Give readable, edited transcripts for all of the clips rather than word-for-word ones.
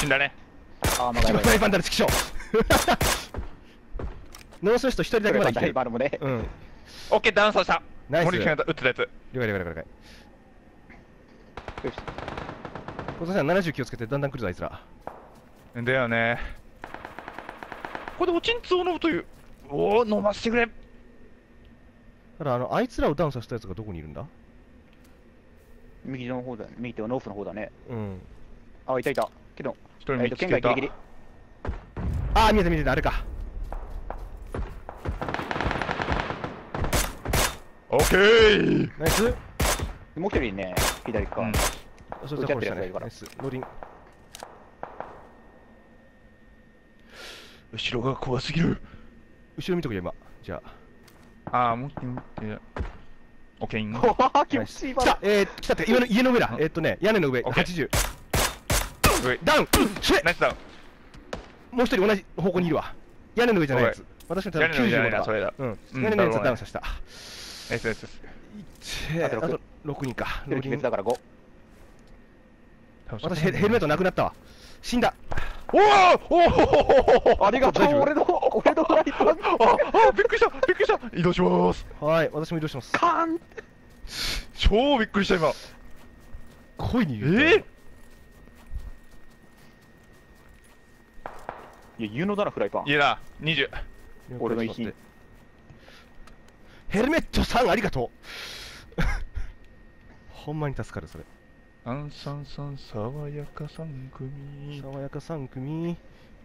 死んだね。 ああ、まだフライパンだろ、チキショー。ノースウェスト一人だけまで来てる。 バルもね。 うん。 オッケー、ダウンさせた。 ナイス。 森木君が撃ってたやつ。 了解了解了解。 よし。 小田さん70気をつけて、だんだん来るぞ、あいつら。 だよね。これでおちんつを飲むという。おお、飲ませてくれ。 ただ、あいつらをダウンさせたやつがどこにいるんだ？ 右の方だね。右手はノースの方だね。 うん。 あ、いたいた。けど、 一人見つけた。 県外ギリギリ。 あー、見えた見えた、あれか。 オッケー。 ナイス。 もう一人ね、左側。 それじゃ殺したね。ナイス。ローリン。 後ろが怖すぎる。 後ろ見とくよ、今。じゃあ。 ああ、もう一回見て。オッケー。 わあ、気持ちいいわ。 来た、来たって、家の上だ。屋根の上、80。ダウン。 ナイスダウン。 もう一人同じ方向にいるわ。屋根の上じゃないやつ。私の多分95だ。 それだ。 うん。屋根のやつはダウンさせた。 ナイスナイス。 あと6人か。 ローリンだから5。 私ヘルメットなくなったわ。死んだ。 おおありがとう。俺のフライパン。 あ、びっくりしたびっくりした。移動します。 はい、私も移動します。 カーン。 超びっくりした今。 恋にいる。 いや、有能だな、フライパン。 いやな、20。 俺の遺品。 ヘルメットさん、ありがとう。ほんまに助かる、それ。 アンサンサン、爽やか3組。 爽やか3組。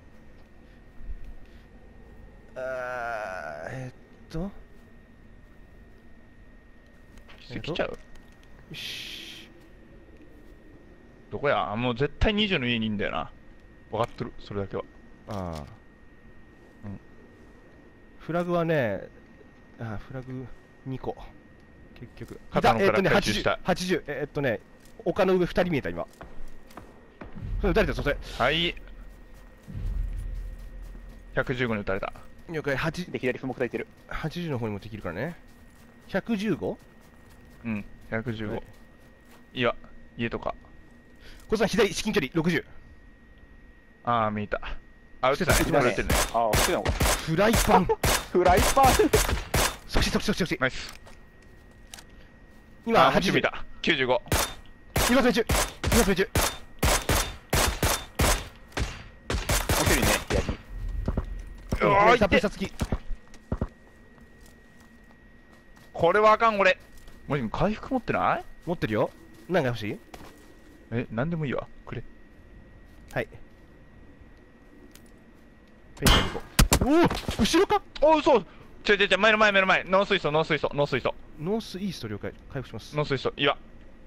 来ちゃう？ よし。 どこや？もう絶対20の家にいんだよな。分かってる、それだけは。 ああ。うん。フラグはね、フラグ2個。結局。 肩のから回収した。 80。丘の上2人見えた、今。それ撃たれた、それ。 はい。115に撃たれた。 了解、8。 で、左不目焚いてる。 80の方にもできるからね。115？ うん、115。はい、いや、家とか。 これさん、左、至近距離、60。 ああ、見えた。あ、撃ってたね。撃ってるね。 ああ、撃ってたのか。 フライパン。 フライパン。 そして。 ナイス。 今、 80見た。95。 今、命中。 もう一人ね、左に。 うわー、 サプリサツキ。 これはあかん、俺。もし回復持ってない？ 持ってるよ。何が欲しい？ なんでもいいわ。くれ。 はい。おお、後ろか？ おう、そう。違う、前の前。ノースイソ。 ノースイースト了解。回復します。 ノースイソ、岩。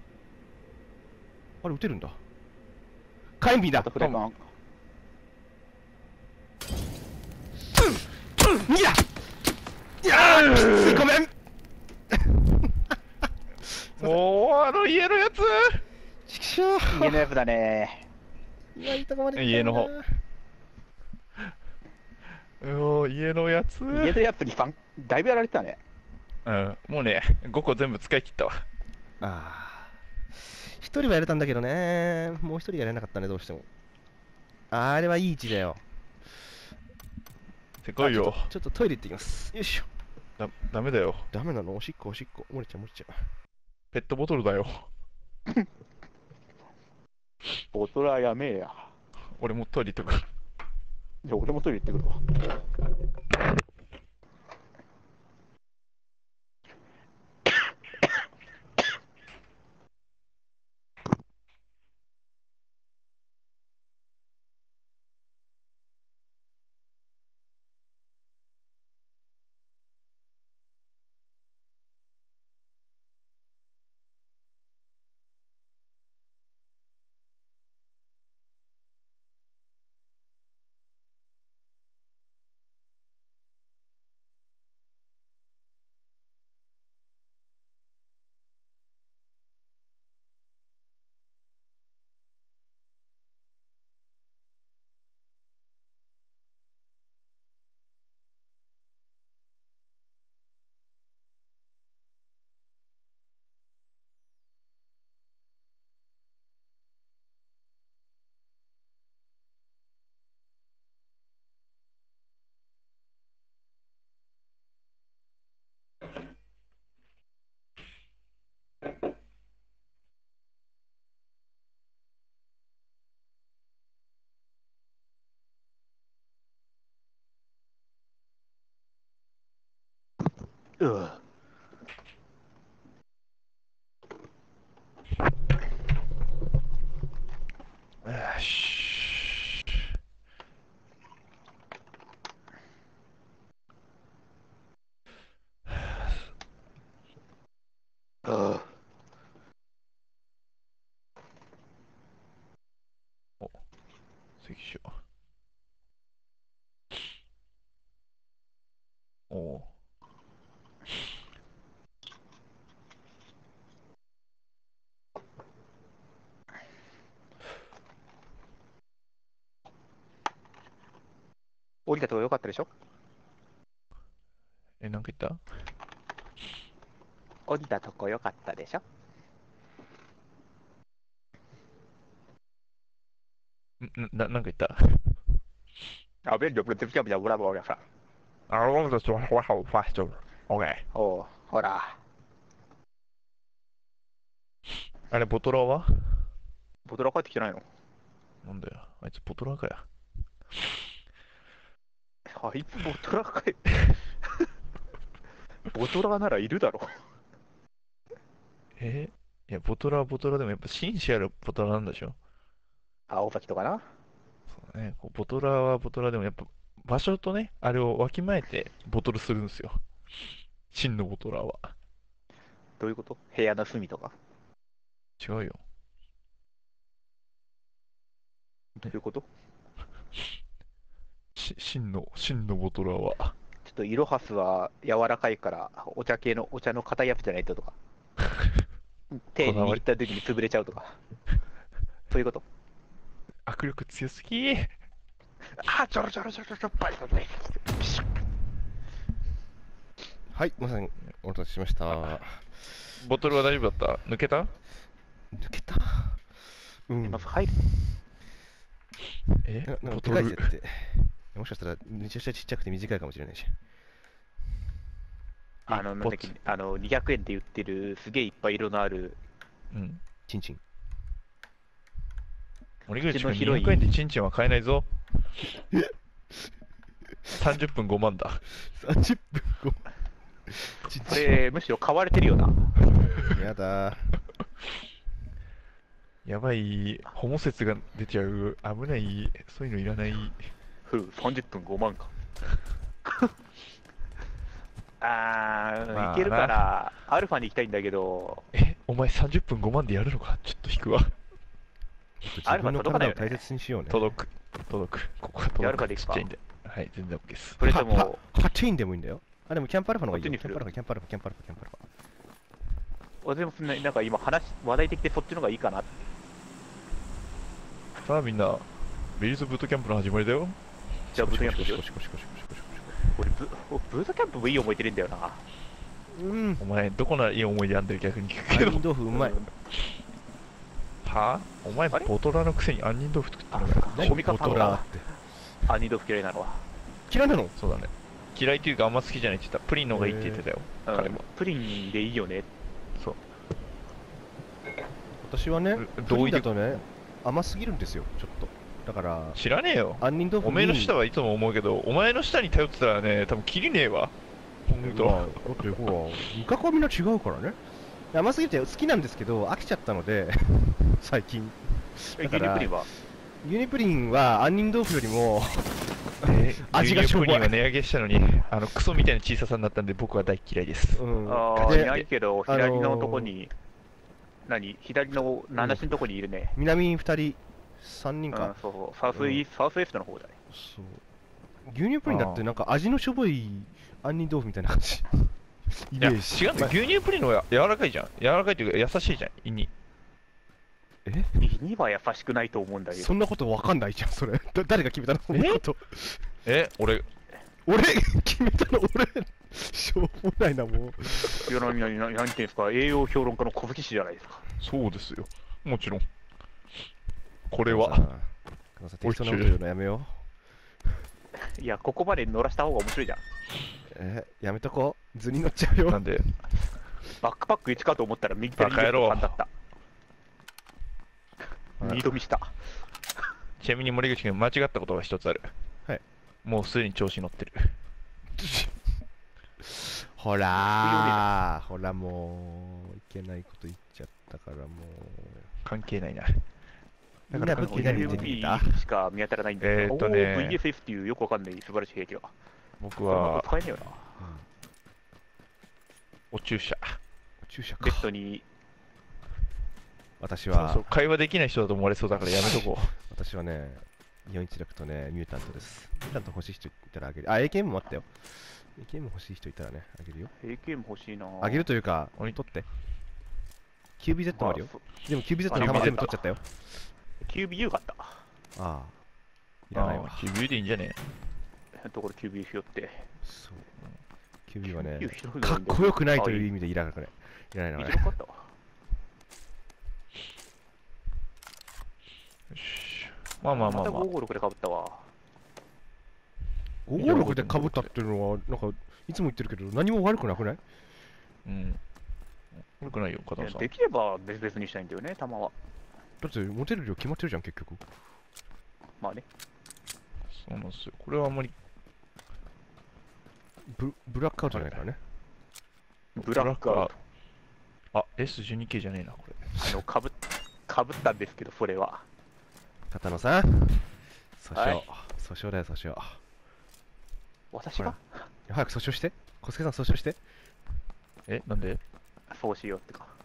あれ、撃てるんだ。火炎瓶だ。 フライパン。 逃げだ。いやー、きつい、ごめん。 おー、家のやつ。 ちくしょう。 家のやつだね。 いいとこまで家の方。家のやつ。 家のやつにだいぶやられてたね。 うん、もうね、5個全部使い切ったわ。 ああ。1人はやれたんだけどね。もう1人がやれなかったね、どうしても。あれはいい位置だよ。 せこいよ。 ちょっとトイレ行ってきます。よいしょ。 ダメだよ。 ダメなの？おしっこ。漏れちゃう。 ペットボトルだよ。 ボトルはやめえや。 俺もトイレ行ってくる。 じゃあ俺もトイレ行ってくるわ。 うよし。 う関所。おお。 降りたとこよかったでしょ。 なんか言った？ 降りたとこよかったでしょ。 なんか言った？ あ、便利、俺、全部じゃ、ブラボーやさ。 あ、我这说话好快就 OK。 おう、ほら、 あれ、ボトラーは？ ボトラ帰ってきてないの？ なんだよ。あいつボトラーかよ。 あいつボトラ帰って。ボトラならいるだろ。 いや、ボトラーはボトラーでもやっぱ紳士あるボトラーなんでしょ？ 青崎とかな。 そうね、こうボトラーはボトラーでもやっぱ場所とね、あれをわきまえてボトルするんですよ。真のボトラーは。 どういうこと？部屋の隅とか。 違うよ。 どういうこと？ 真のボトラーは。 ちょっとイロハスは柔らかいから、お茶の硬いやつじゃないととか。手に握った時に潰れちゃうとか。そういうこと。 握力強すぎ。 あ、ちょろちょろちょろちょろ、バリバリ。 はい、まさにお待たせしました。 ボトルは大丈夫だった？抜けた？ 抜けた。うん。 まず入る。 なんかボトルでかい設定。もしかしたらめちゃくちゃちっちゃくて短いかもしれないし。 なんだっけ、200円で売ってる、すげえいっぱい色のある、 うん。 チンチン。 森口君200円でチンチンは買えないぞ。30分5万だ。 30分後。ちっこちゃい。 れ、むしろ買われてるよな。 やだやばい、ホモ説が出ちゃう。危ない、そういうのいらない。 30分5万か。 まあいけるから、アルファに行きたいんだけど、 お前30分5万でやるのか？ちょっと引くわ。 自分の体を大切にしようね。 届く。ここが届く。 やるかでいくかちっちゃいんで。はい、全然 OK です。 それとも、 8円でもいいんだよ。あ、でもキャンプアルファの方がいいよ。キャンこっちにするプアルファ、キャンプアルファ、キャンプアルファ、キャンプアルファ。 私もそんな、なんか今話題的でそっちの方がいいかなって。 さあみんな、ベリーズブートキャンプの始まりだよ。 じゃあブートキャンプしよう。 シコシコシコシコシコシ俺ブートキャンプもいい思い出るんだよな。 うんお前、どこならいい思い出あんでる逆に聞くけど。 杏仁豆腐うまい。 はぁ？お前、 あれボトラのくせに杏仁豆腐作ったのかよ。 何ゴミかボトラーって杏仁豆腐嫌いなのは。 嫌いなの？ そうだね。嫌いっていうかあんま好きじゃないって言った。プリンの方がいいって言ってたよ。彼も。 プリンでいいよね。 そう。 私はね、プリン同意でだとね、甘すぎるんですよ、ちょっと。だから、 知らねえよ。 杏仁豆腐に。 お前の舌はいつも思うけど、お前の舌に頼ってたらね、多分切りねえわ。ほんと。 まあ、だってほら、味覚はみんな違うからね。甘すぎて好きなんですけど、飽きちゃったので、最近。 牛だから乳プリンは牛乳プリンは杏仁豆腐よりも味がしょぼい牛乳プリンは値上げしたのに、クソみたいな小ささになったんで僕は大嫌いです。 うん、 いないけど、左のとこに、左の七しのとこにいるね。 南2人、3人か。 そうそう、サウスイーストの方だね。 そう。牛乳プリンだってなんか味のしょぼい杏仁豆腐みたいな感じ。イいや、違メージ。 うんだよ。牛乳プリンの方が柔らかいじゃん。柔らかいというか優しいじゃん、胃に。 胃には優しくないと思うんだけど。 そんなことわかんないじゃん、それ。誰が決めたのそんなこと。 俺決めたの俺、しょうもないな、もう。 いや、なんていうんですか、栄養評論家の小吹氏じゃないですか。 そうですよ。もちろん。これは。 適当なこと言うのやめよう。 いや、ここまで乗らした方が面白いじゃん。 やめとこう。図に乗っちゃうよ。 なんで、 バックパック1かと思ったら右手に3だった。二度見した。 ちなみに森口君、間違ったことが一つある。 はい。 もうすでに調子乗ってる。 ほらー、ほらもう、いけないこと言っちゃったからもう。 関係ないな。 みんな武器何見てきた？ UMP しか見当たらないんだけど、 ね VSF っていうよくわかんない素晴らしい兵器が。 僕これなんはか使えねえよな。 お注射。 注射かベ。ッドに、 私はそうそう、会話できない人だと思われそうだからやめとこ私はね、416とね、ミュータントです。ミュータント欲しい人いたらあげる。あ、AKM もあったよ。AKM 欲しい人いたらね、あげるよ。 AK も欲しいな。 あげるというか、 おい取って。QBZ もあるよ。 あでも QBZ のあ弾全部取っちゃったよ。 QBU があった。 ああ。いう。 らないわ。 キビューでいいんじゃねところ QBU ひよって。 そう。QB はね QBU ひどい、 かっこよくないという味。 意味でいらないのね。 いじろかったわ。 よし。まあまあまあまたまあ。 556でかぶったわ。 556で被ったっていうのは、なんか、いつも言ってるけど、何も悪くなくない？ うん。悪くないよ、片野さん。 できれば別々にしたいんだよね、弾は。 だって、持てる量決まってるじゃん、結局。 まあね。 そうなんですよ。これはあんまり。 ブラックアウトじゃないからね。 ブラックアウト。 あ、S12K じゃねえな、これ。 かぶったんですけど、それは。 片野さん、訴訟、 はい訴訟だよ、訴訟。 私が早く訴訟して。小助さん、訴訟して。 え、なんでそうしようってか。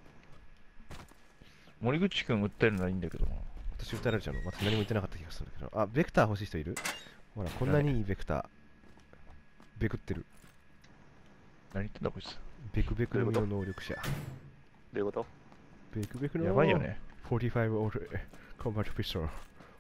森口くん訴えるのはいいんだけどな。 私訴えられちゃうの？私何も言ってなかった気がするんだけど。あ、ベクター欲しい人いる？ほら、こんなにいいベクター。ベクってる。 何言ってんだこいつ。 ベクベクの実の能力者。 どういうこと？ ベクベクのやばいよね。 45オールコンバットピストル。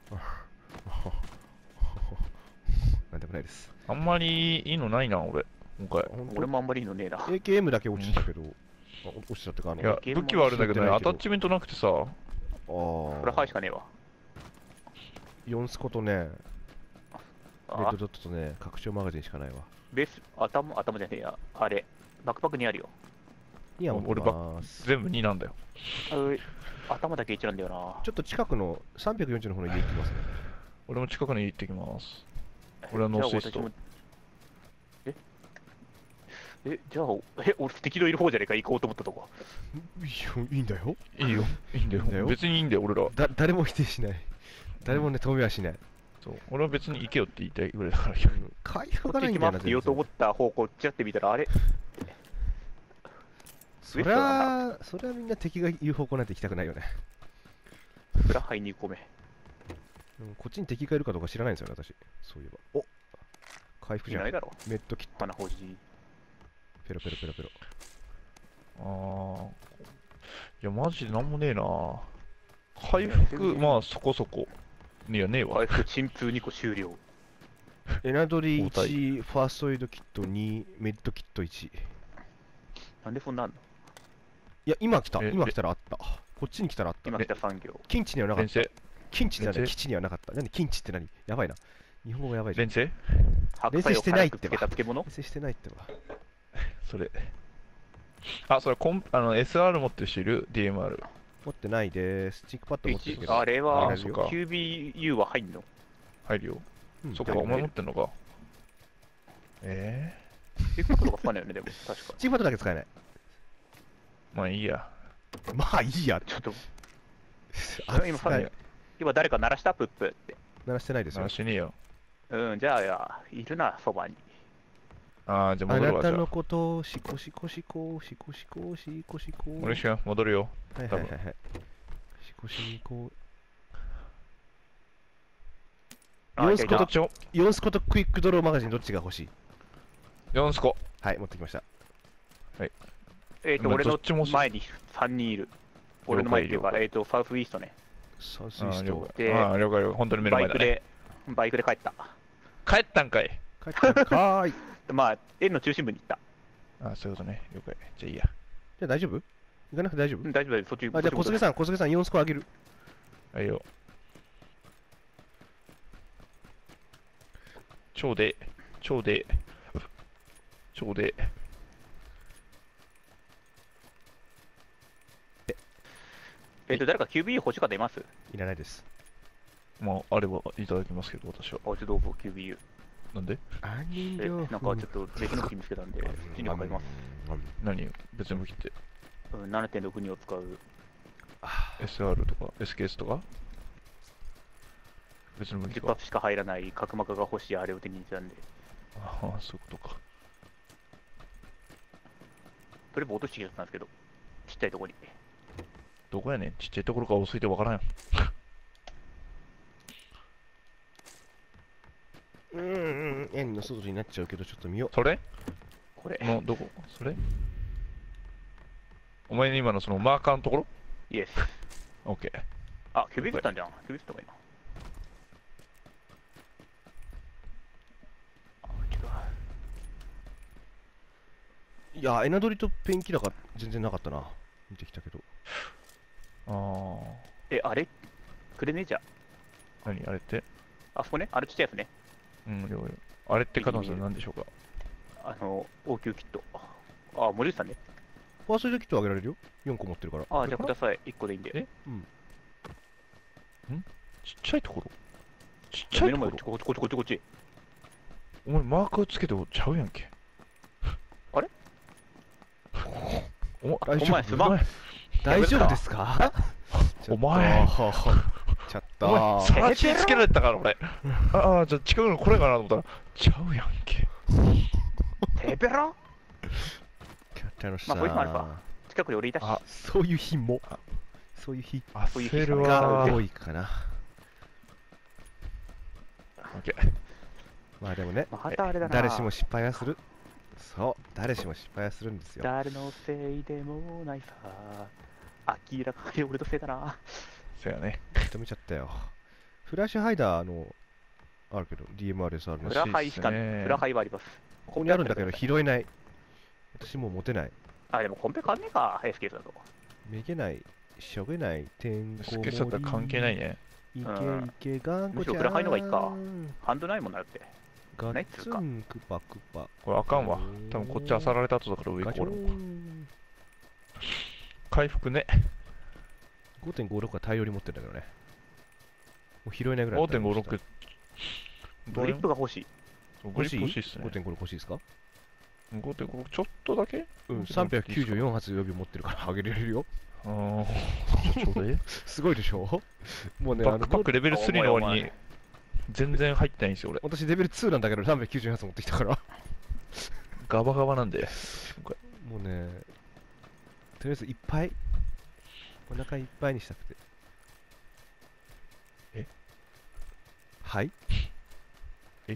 なんでもないです。 あんまりいいのないな、俺。今回。 俺もあんまりいいのねえな。 AKM だけ落ちてたけど、落ちてたってか、 いや、武器はあるんだけどね、アタッチメントなくてさ。 これハイしかねえわ。 4スコとね、レッあドドットとね、拡張マガジンしかないわ。 ベース、頭じゃねえや。あれ、バックパックにあるよ。 いや、持ってます。 全部2なんだよ。 頭だけ1なんだよな。 ちょっと近くの340の方の家行ってますね。 俺も近くに行ってきます。俺はノースイスト。 じゃあ私もじゃあ、俺敵のいる方じゃねえか、行こうと思ったとこ。 いいんだよ。 いいよ、いいんだよ。 いいんだよ別にいいんだよ、俺ら。 誰も否定しない。誰もね、止めはしない。 そう俺は別に行けよって言いたいぐらいだから。 回こっち復がないんだよな、 行きますって言おうと思った方向、ちらって見たら、あれそりゃみんな敵が言う方向なんて行きたくないよね。 フラハイ2個目。 こっちに敵がいるかどうか知らないんですよね、私。そういえば。お、回復じゃん。 いないだろ。 メッドキット。 花ほじ。 ペロペロペロペロ。 いや、マジでなんもねえな。回復、まあそこそこ。いや、ねえわ回。復、鎮痛2個終了。 エナドリ交代 1、ファーストエイドキット2、メッドキット1。 なんでそんなあんの？ いや、今来た。 え今来たらあった。こっちに来たらあった。 今来た産業。 近地にはなかった。 連星近地にはね、 連星基地にはなかった。なんで近地って何？やばいな。日本語やばいじゃん。 連星白菜をしてないってば辛くつけた漬物？ 訂正してないってば。 それ。あ、それSR 持ってる人いる ?DMR。 持ってないです。チックパッド持ってるけど。 あれはあるよそっか QBU は入んの？ 入るよ。 うんそっか、お前持ってんのか。えチックパッドが使えないよね、でも、確か。 チックパッドだけ使えない。 まあいいや。 まあいいや。 ちょっと、今扱い今誰か鳴らしたプップって。 鳴らしてないですよ話。しねえよ。 うん、じゃあ、いるな、そばに。 じゃああ戻るわ、じゃあ。 なたのことをシコシコシコシコシコシコシコ。 森下戻るよ。 はいはいはいはい。シコシコ。4スコといたいたちょ、 4スコとクイックドローマガジンどっちが欲しい？ 4スコ。 はい、持ってきました。 まあ俺のどっちも前に3人いる。俺の前っていうか、 了サウスイーストね。 サウスイスト。 了解。 で了解了解。本当に目の前だね。 バイクで帰った。 帰ったんかい。 帰ったのかーい。 まあ、円の中心部に行った。 そういうことね。了解。じゃあいいや。 じゃあ大丈夫？行かなくて大丈夫？ うん大丈夫だよ、そっち。 あ、じゃあ小菅さん4スコあげる。 はいよ。超で。 誰か QB 欲しい方います？ いらないです。 まあ、あればいただきますけど、私は。 おうちどうぞ、QBU。 なんで？ 杏仁え、 豆腐。 なんかちょっと別の武器見つけたんで、そっちに買います。 何別の武器って？ うん、7.62を使う。 あ SR とか SKS とか別の武器 10 か。 発しか入らない角膜が欲しいあれを手に入れたんで、 ああ、そういうことか。 とりあえず落としてきたんですけど、ちっちゃいとこに。 どこやねん。ちっちゃいところから多すぎてわからんよ。 円の外になっちゃうけど、ちょっと見よそれこれ、 の、どこそれお前の今のそのマーカーのところ？ イエス。 オッケー。 あ、キュビットったんじゃん。キュビットった方がいいな。あ、違う。 う。いや、エナドリとペンキラが全然なかったな。見てきたけど。 あえ、あれくれねえじゃん。 あ、何あれって？ あそこね、あれちっちゃいやつね。 うん、了解。あれってカノンさん何でしょうか？ 応急キット。あ、森内さんね。 ファーストエイドキットあげられるよ。4個持ってるから。 あ、じゃあください。1個でいいんで。 えうん。 ちっちゃいところ？ちっちゃ目の前、 いところ？ こっちこっちこっちこっち。 お前マーカーつけてちゃうやんけ。 あれお大丈夫お前すまん。 大丈夫ですか？ お前ちょっと。 お前、さらちつけられたから俺。ああ、じゃあ近くのこれかなと思ったら、ちゃうやんけ。 てべら楽しまあこいつもあるか近くに俺いたし。 あそういう日も。そういう日焦るがわー。 多いかな。 オッケー。 まあでもね、 またあれだな。 誰しも失敗はする。そう、誰しも失敗はするんですよ。 誰のせいでもないさ。明らかに俺のせいだな。 そうやね。 認めちゃったよ。フラッシュハイダーあるけど、DMRS あるの。 フラハイしか、 欲しいっすねフラハイはあります。 ここにあるんだけど、拾えない。私もう持てない。 あ、でもコンペ変わんねえか、エスケースだと。 めげない、しょげない、てんこ盛り。 スケさったら関係ないね。 いけいけ、がんこちゃん。 むしろフラハイの方がいいか。ハンドないもんなって。 ガッないっつうかツン、クパクパ。 これあかんわ。多分こっち漁られた後だから上ガチョ行こう俺も。 ン。 回復ね。 5.56は大量に持ってるんだけどね。もう拾えないぐらいだったら。 5.56。 グリップが欲しい。 グリップ欲しいっすね。 5.56欲しいですか？ 5.56ちょっとだけ？ うん、394発予備持ってるからあげられるよ。 ああ、ちょうだい。 すごいでしょ？もうね、 バックパックレベル3の割にお前全然入ってないんですよ俺。 私レベル2なんだけど394発持ってきたから。 ガバガバなんで。 もうね、とりあえずいっぱい、お腹いっぱいにしたくて。 えはいえ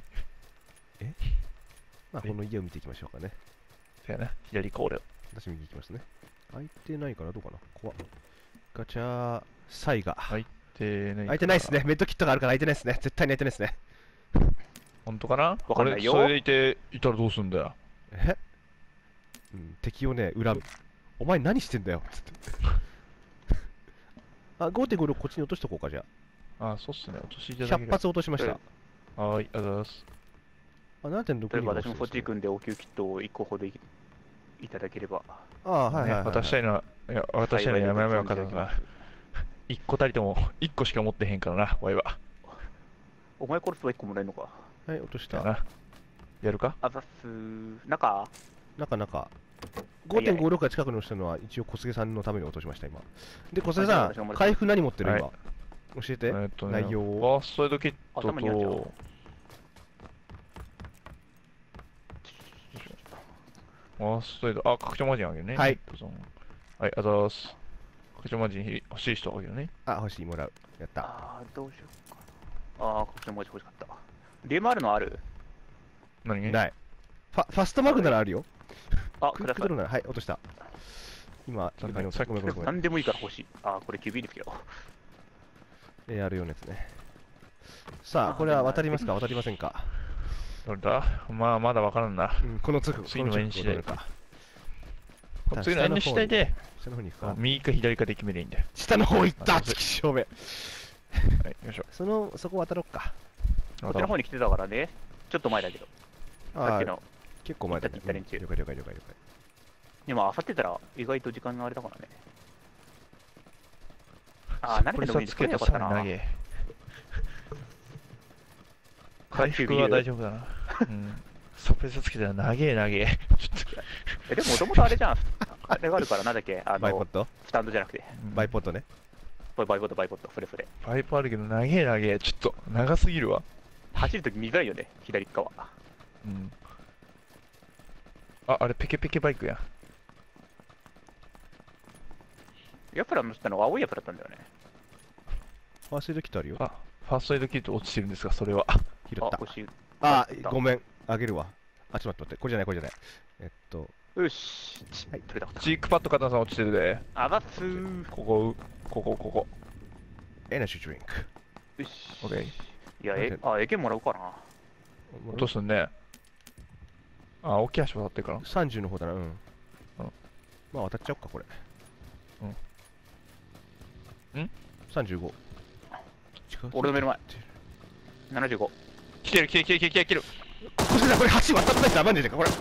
まあ、 えこの家を見ていきましょうかね。 そうやな。左か俺。 私右行きますね。開いてないかなどうかな怖っ。ガチャー、サイが。 開いてない。 開いてないですね。。メッドキットがあるから開いてないですね。絶対に開いてないですね。 本当かな？ わかんないよそれでいたらどうすんだよ。 うん、敵をね、恨む。お前何してんだよつって。あ、5.56こっちに落としとこうか、じゃあ、そうっすね。落としいたあ。 だけ 100発落としました。 はーい、ありがとうございます。 あ、7.6 例えば私もそっち行く。 くんで、応急キットを1個ほどいただければ。 ああ、はいはいはい、はい。 渡したいのは、いや、渡したいのはやめやめよ、 幸いで方がございます。 一個たりとも、一個しか持ってへんからな、ワイは。 お前殺すと1個もらえるのか。 はい、落とした。 だな。やるか？ あざっすー。中中。5.56が近くに落ちたのは一応小菅さんのために落としました、今。で、小菅さん、回復何持ってる今。 は教えて、 ね、 内容フを。 ァーストエイドキット頭にあるじゃんと、ファーストエイド、あ、拡張マジンあげるね。 はい。 はい、ありがとうございます。拡張マジン欲しい人あげるね。 あ、欲しい、もらう。やった。 あー、どうしようかな。あー、こっちの文字欲しかった。DMR のある？ な何い。 い。ファストマグならあるよ。 あ、 クください。 イックドローなら、はい、落とした。今、 残念床に落とごめんごめんごめん。 何でもいいから欲しい。あー、これキュビーですけど。 AR 用のやつね。さあ、これは渡りますか渡りませんか？ どれだ？まあ、まだわからんな。 うん、この次次の演習でどれか。 次の演習台で、 下の方に行くか。 右か左かで決めりゃいいんだよ。 下の方行ったあ月正面。 はい、よいしょ。 そこ渡ろっか。 こっちの方に来てたからね。ちょっと前だけど。さああ、 っきの。 結構前だね。 行った連中了解了解了解了解。 でも、あさってたら意外と時間があれだからね。あー、慣れてるのにつ作れけてさなかったな。 らに投げ。回復は大丈夫だな。 うん。サプレッサーつけたら長え長え。ちょっと。 でももともとあれじゃん。あれがあるからなんだっけバイポッドスタンドじゃなくて。 バイポッドね。 バイポッド、バイポッド、それそれ。 パイプあるけど長え長え。ちょっと長すぎるわ。 走るとき見づらいよね、左側。 うん。あ、あれペケペケバイクや。 ヤプラ乗ったのは青いヤプラだったんだよね。 ファーストエイドキットあるよ。 あ、ファーストエイドキット落ちてるんですか、それは。 拾った。 欲しい。 あ拾ったごめん。あげるわ。あ、ちょっと待って。これじゃない、これじゃない。 よし。 はい取れた。 チークパッド片さん落ちてるで。 上がっすー。 ここ。 エナジードリンク。 よし。 オッケー。 いや、英検もらおうかな。 どうすんね。あ、大きい足渡ってるから。 30の方だな、うん。まあ渡っちゃおっか、これ。35。 俺の目の前。75。 来てる。 これだ、これ橋渡ったやつやばいんじゃねえか、これ。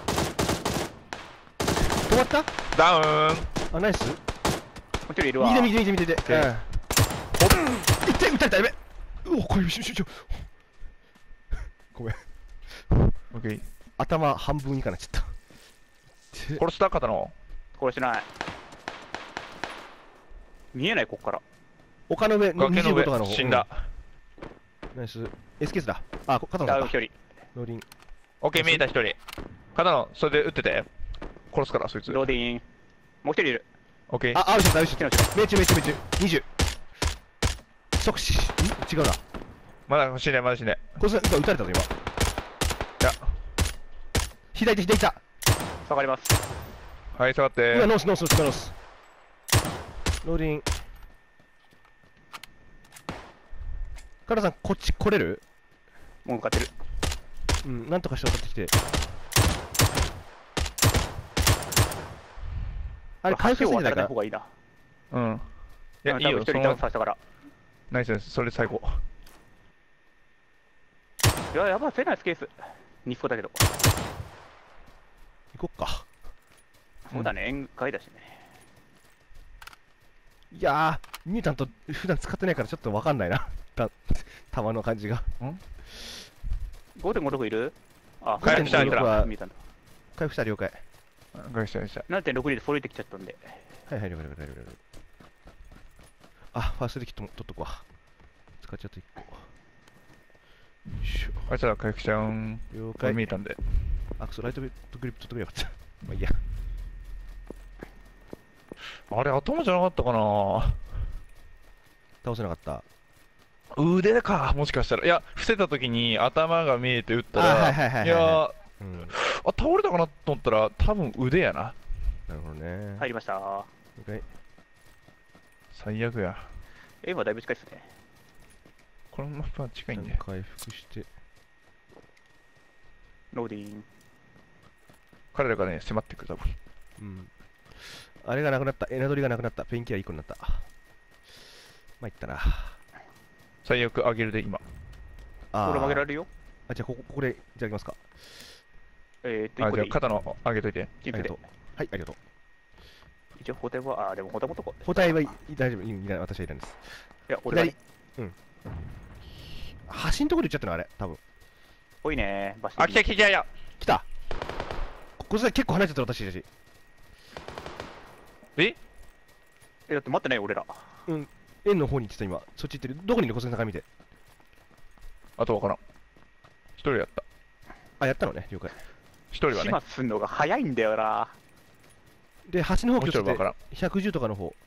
止まったダウン。 あ、ナイス。 もう一人いるわ。 右で。うん。いって撃たれた、やべ。うお、これ、ごめん。 オッケー。 頭半分以下なっちゃった。 殺した方の。 殺してない。見えない、こっから。 丘の上、 崖の 25とかの方。 上死んだ。 ナイス。SKS だ。あ、肩のか。 ダウン一人。 ローリン。 オッケー、見えた一人。片野、それで撃ってて。殺すから、そいつ。 ローディン。もう一人いる。 オッケー。 あ、あるし、 違う。 命中。20。即死。違うな。 まだ死ね、まだ死ね。 これ撃たれたぞ、今。 いや。 左手、 下がります。 はい、下がってうわ、ノース。ローリン。カラさん、こっち来れる？ もう向かってる。 うん、なんとかして渡ってきて。あれ、回復してんじゃないか橋を渡らない方がいいな。 うん。いや、いいよ、 一人ダウンさせたから。 ナイスです。それ最高。 いや、やばい、セナイスケース。2個だけど。 行こっか。 そうだね、宴会だしね。 いやー、ミュータント、普段使ってないからちょっとわかんないな。弾の感じが。 5.56いる？あ、 回復したあいつら見えたんだ。 回復した了解。 回復した。 7.62でフォロイてきちゃったんで。 はい、了解。あ、ファーストでキットも取っとくわ。使っちゃった1個。よいしょ。 あいつら回復しちゃうん。 了これ解。 見えたんで。 あ、ライトグリップ取っとけばよかった。まあいいや。 あれ、頭じゃなかったかな。 倒せなかった。 腕か、もしかしたら。いや、伏せた時に頭が見えて撃ったら、 はい。 いやー、 うん。 倒れたかなと思ったら、多分腕やな。 なるほどね。 入りました。 了解。 最悪や。 今だいぶ近いっすね。 このマップは近いんで。 回復して。 ローディン。 彼らがね、迫ってくる、多分。 うん。あれがなくなった。エナドリがなくなった。ペンキラ1個になった。まいったな。 最悪上げるで、今。 俺曲げられる。 るよ。 あ、じゃあここでいただきますか。 1 あ、じゃあ個でいい。 肩の上げといて。 キープでありがと。う。はい、ありがとう。 一応、補填は、でも補填もとこ。 包帯はい大丈夫。いらない。私はいらないです。 いや、俺はね左。うん。橋のところで行っちゃったのあれ、多分。 ぽいね。バスあ、来た。 来た。これ結構離れてた私たち。 だって待ってないよ、俺ら。 円の方に行ってた今。そっち行ってる。どこにいる小杉さん見て。 あとわからん。一人やった。 あ、やったのね。了解。 一人はね。 始末すんのが早いんだよな。 で、橋の方もう気をつけて一人わからん。 110とかの方。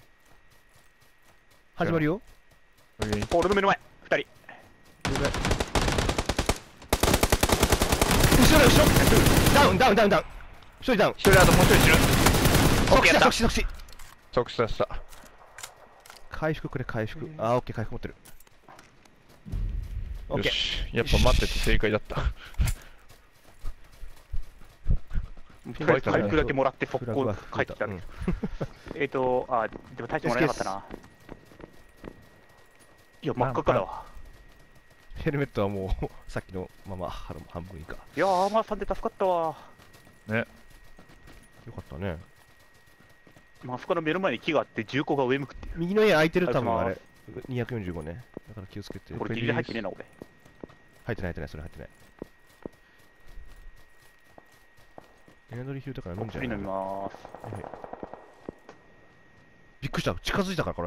始まるよ。 俺の目の前、2人。 了解。後ろダウン。一人ダウン。 一人あともう一人死ぬ。 即死だ、即死。 即死した。 回復くれ、回復。あ、オッケー、回復持ってる。オッケー。 よし。やっぱ待ってて正解だった。 とりあえず回復だけもらって速攻フラグは帰ってきたうんね。でも大してもらえなかったな。いや、真っ赤かだわ。 ヘルメットはもうさっきのまま半分以下。 いやー、アーマーさんで助かったわ。 よかったね。 まあそこの目の前に木があって銃口が上向くっていう。 右の家空いてる、多分ああれ。245ね。だから気をつけて。 俺ギリギリ入ってねえな、俺。 入ってない、それ入ってない。 エナドリヒューだから飲んじゃう。 薬飲みまーす。 びっくりした。近づいたから、これ。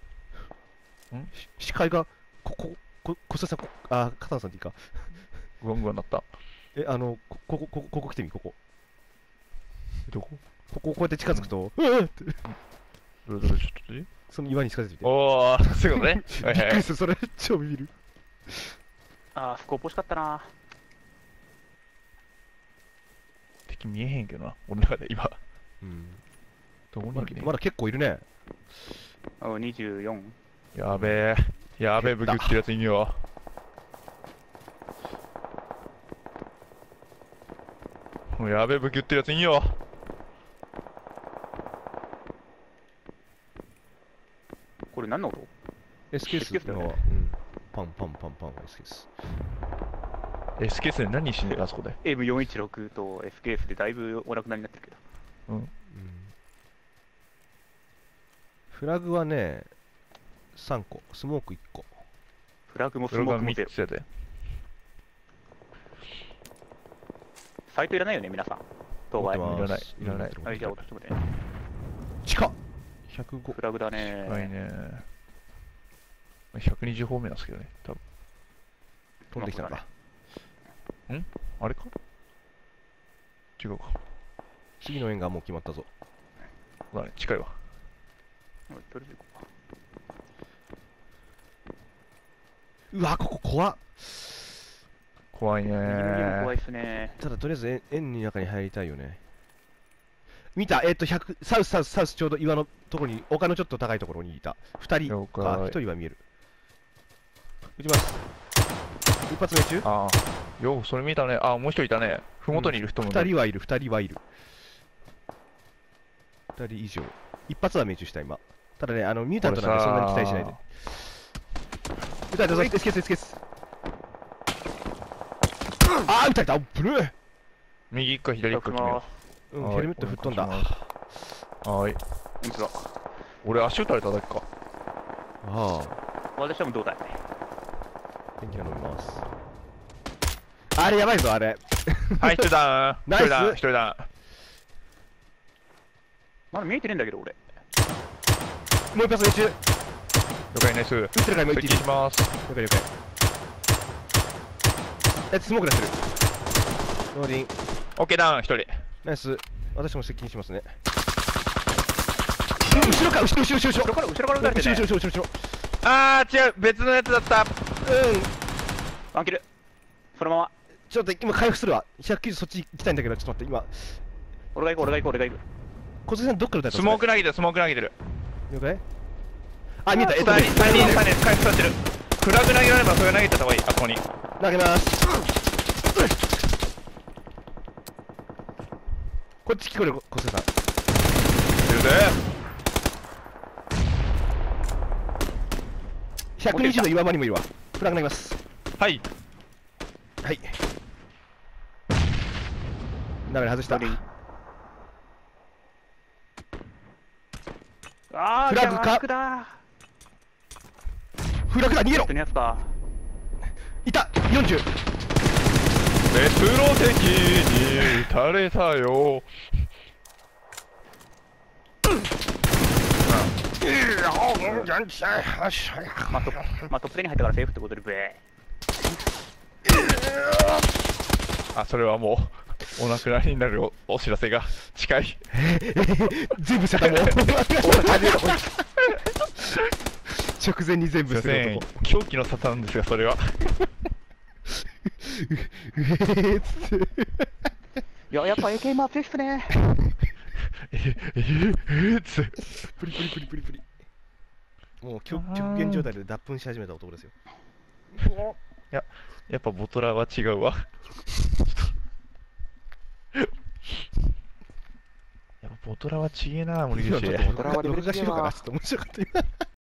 視界が、小杉さん、片野さんでいいか。 グワングワンなった。 ここ来てみ、ここ。 どこ？ こうやって近づくと、うわってどれどれ、ちょっとね。 その岩に近づいてみて。 おー、そういうことね。 びっくりする、それ、超ビビる。 あー、スコープ欲しかったな。 敵見えへんけどな、俺の中で今。 うん。 どこにいるね。 まだ結構いるね。 あ、24。 やべえ。やべえ、武器売ってるやついんよ。もうやべえ、武器売ってるやついんよ。 これ何の音？ SKS の、 だよねパンパンパンパン SKS。 SKS で何死んでるあそこで。 M416 と SKS でだいぶお亡くなりになってるけど。 うん。 フラグはね、3個、スモーク1個。 フラグもスそれがモークもゼ 3 ロ。 つやで。 サイトいらないよね、皆さん。当該。 持ってますいらないいらないはい、じゃあ、私もね。 近っ !105。 フラグだね。 はいね。120方面なんですけどね、多分。 飛んできたのか。 あれか違うか。 次の円がもう決まったぞ。 そうだね、近いわ。 とりあえず行こうか。 うわ、ここ怖っ。 怖いね右の家も怖いー。 っすね。 ただとりあえず円の中に入りたいよね。見た100、サウス、ちょうど岩のところに、丘のちょっと高いところにいた。2人了解か、1人は見える。撃ちます。一発目中ああ。よう、それ見たね。あ、もう一人いたね。ふもとにいる人もいる。 2人はいる、2人はいる。2人以上。一発は命中した、今。ただね、ミュータントなんでそんなに期待しないで。撃たれたぞ、SKS。あー、撃たれた、ぶるー。 右か左か決めようん、 はいヘルメット吹っ飛んだ。 う。はーい。 本当だ。 俺足打たれただけか。 ああ、 私はもうどうだい。 電気が飲みます。あれやばいぞ、あれ。 はい、一人ダウン。 ナイス一人ダウン。一人ダまだ見えてねえんだけど、俺。 もう一発命中。 ウン。了解ナイス。 撃ってるからもう一気に。 接近します。 了解了解。スモーク出してる。ローディン。 オッケーダウン、一人。 ナイス。私も接近しますね。後ろか、後ろ。 後ろから撃たれてね。 後ろ。 あー、違う。別のやつだった。 ワンキル。そのまま。 ちょっと今回復するわ。190そっち行きたいんだけど、ちょっと待って、今。 俺が行く。 小杉さんどっから撃たれたスモーク投げてる、スモーク投げてる。 了解。あ、見えた、 3人、3人、回復させてる。フラグ投げらればそれ投げてた方がいい、あそこに。 投げます。こっち聞こえる、小杉さん。 いるぜ。 120の岩場にもいるわ。フラグ投げます。 はい。 はい。ダメだ、外した。 あー、 フラグか邪魔悪だ。 フラグだ、逃げろ人のやつか。 いた !40! 別の敵に撃たれたよ。 まあ、トップ10に入ったからセーフってことで、ブエあ、それはもう、お亡くなりになるお知らせが近い。 全部捨てたもん直前に全部捨てる男。 狂気の沙汰なんですが、それは。 いや、やっぱ AK マーツいいっすね。 つプリ。もう極限状態で脱粉し始めた男ですよ。 やっぱボトラーは違うわ。やっぱボトラーは違えな、森口。 ボトラーはレベル違えわ録画しようかな、ちょっと面白かった今。